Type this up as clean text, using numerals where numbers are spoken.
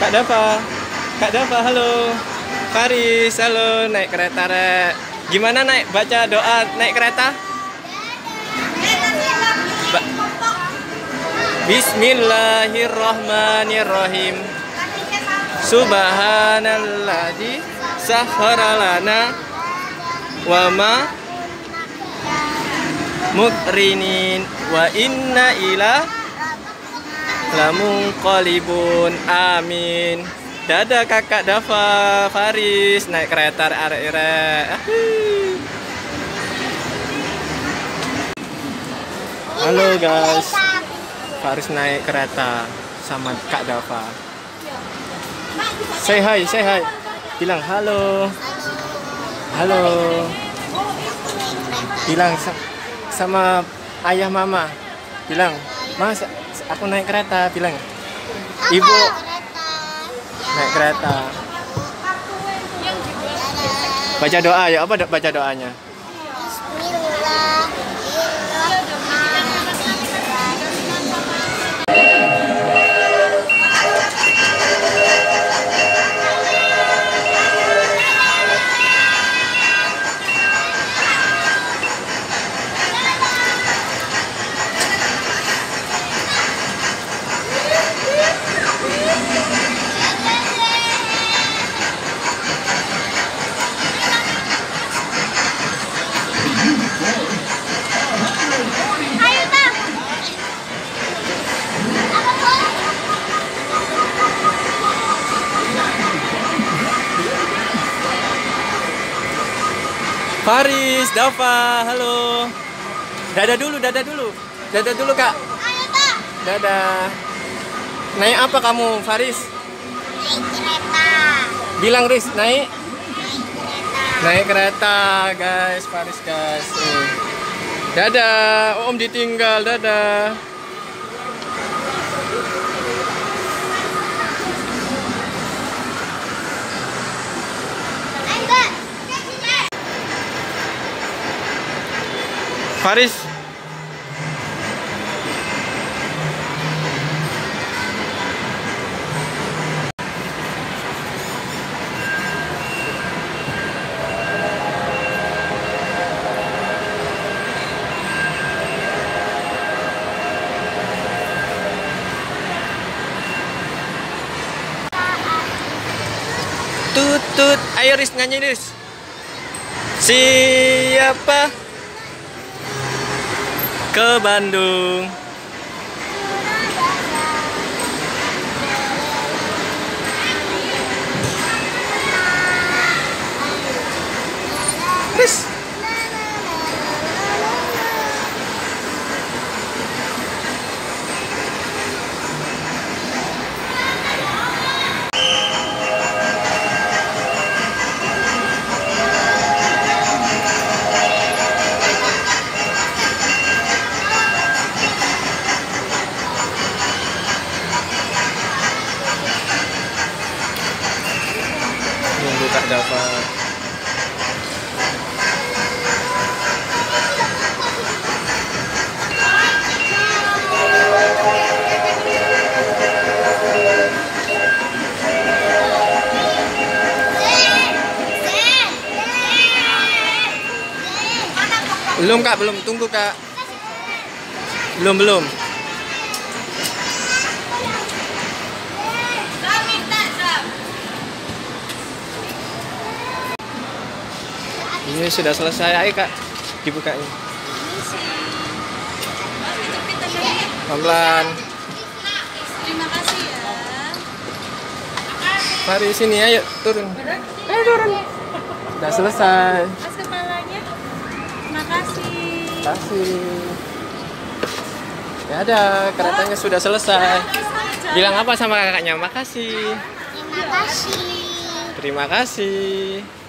Kak Dava. Kak Dava, halo. Faris, halo. Naik kereta, Rek. Gimana baca doa naik kereta? Bismillahirrahmanirrahim. Subhanalladzi sakhkhara lana wa ma muqrinin wa inna ila lamunqalibun. Amin. Dadah kakak Dava, Faris naik kereta arek-arek. Halo guys, Faris naik kereta sama Kak Dava. Say hi, say hi. Bilang halo. Halo. Bilang sama ayah mama. Bilang, Mas, aku naik kereta. Bilang, Ibu naik kereta. Baca doa ya, apa baca doanya? Faris, Dava, halo. Dadah dulu, dadah dulu. Dadah dulu, Kak. Dadah. Naik apa kamu, Faris? Naik kereta. Bilang, Riz, naik? Naik kereta. Naik kereta, guys, Faris, guys. Dadah, Om ditinggal, dadah. Faris. Tutut, ayo Riz nyanyi Riz. Siapa ke Bandung? Riz. Nunggu Kak Dava. Belum Kak, belum. Tunggu Kak. Belum. Ini sudah selesai, ayo Kak, dibukanya. Pelan-pelan. Terima kasih ya. Mari sini, ayo turun. Ayo turun. Sudah selesai. Mas kepalanya. Makasih. Kasih. Ya ada, keretanya sudah selesai. Bilang apa sama kakaknya? Makasih. Terima kasih. Terima kasih.